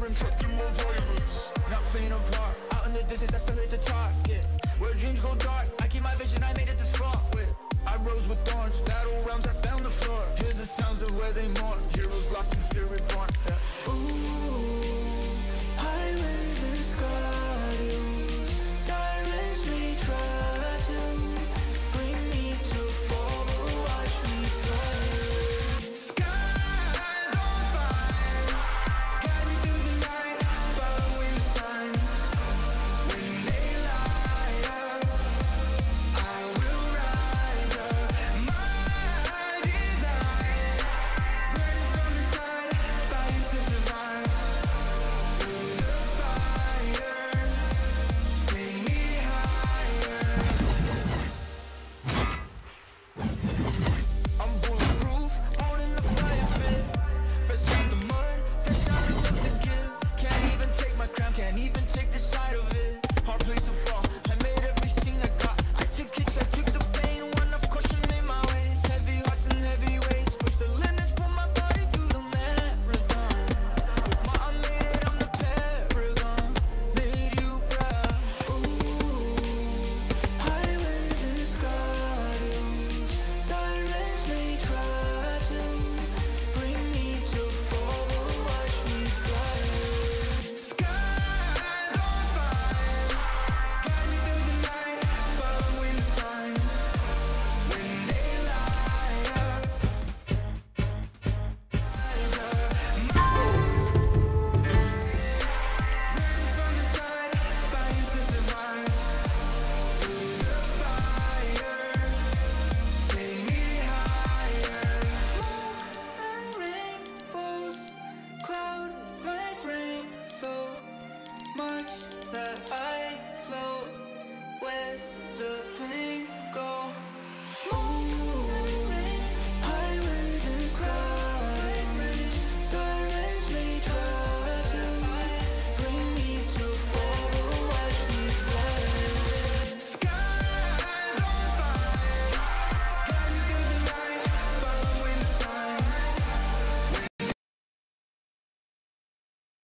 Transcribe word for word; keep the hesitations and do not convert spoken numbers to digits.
I'm trapped in my violence. Not faint of heart, out in the distance I still hit the target. Where dreams go dark, I keep my vision, I made it this far with. I rose with thorns, battle realms, I found the floor. Hear the sounds of where they mourn, heroes lost in fear reborn.